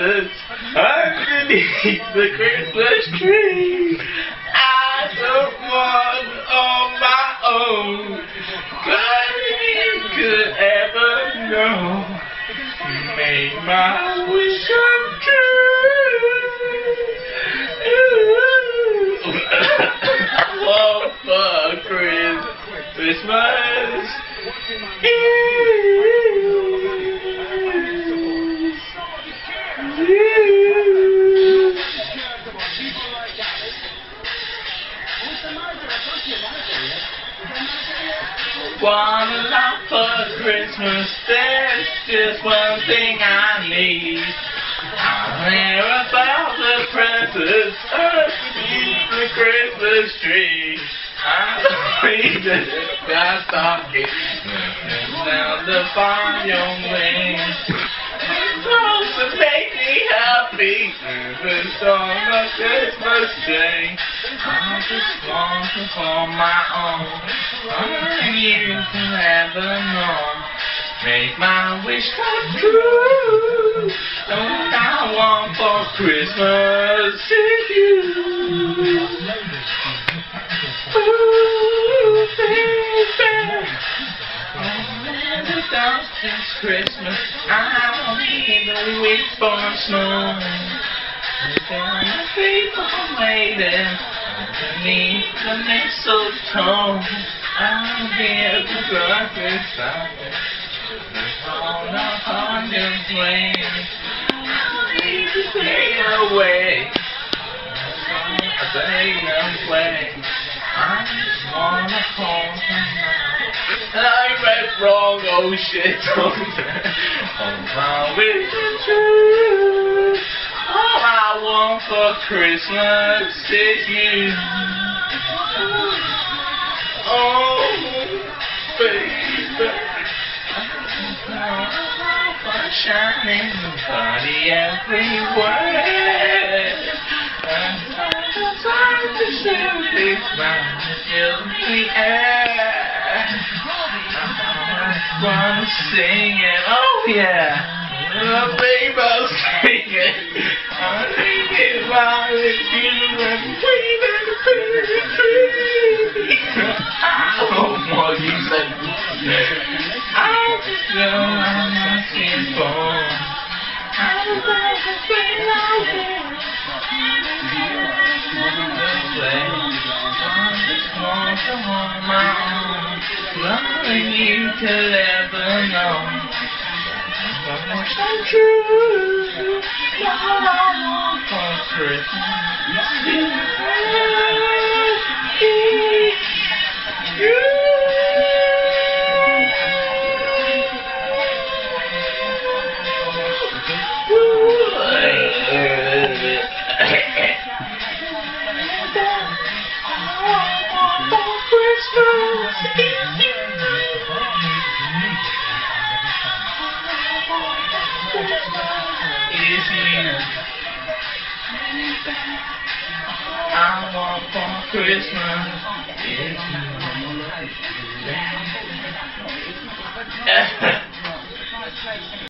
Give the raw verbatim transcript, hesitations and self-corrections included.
presents underneath the Christmas tree. I don't want on my own, but you could ever know. Make my wish come true. I want for Christmas One lot for Christmas, there's just one thing I need. I'm here about the presents underneath the Christmas tree. I need to got talking down the fire young wings. Supposed to make me happy with on the Christmas day. I just want to hold my own. Only you can ever know. Make my wish come true. Don't I want for Christmas is you. Ooh, baby. Oh, the dance this Christmas. I'll be the wait for snow. And the people waiting underneath the mistletoe. I'll be at the garden side. On a hundred flames. I'll need to stay away. I stay away. I just wanna hold tonight. I read wrong, oh shit. Oh my wish is true. All I want for Christmas is you. Oh, baby. Shining body everywhere. I'm trying to shoot this round in the air. I wanna sing it, oh yeah. The baby's singing. I'm thinking about it, you and me in the Christmas tree. Oh, what you said. I just know I'm not simple. I just like to feel like it. I just want to hold my own. Nothing you could ever know. But what's so true? All I want for Christmas is you. I want for Christmas is you.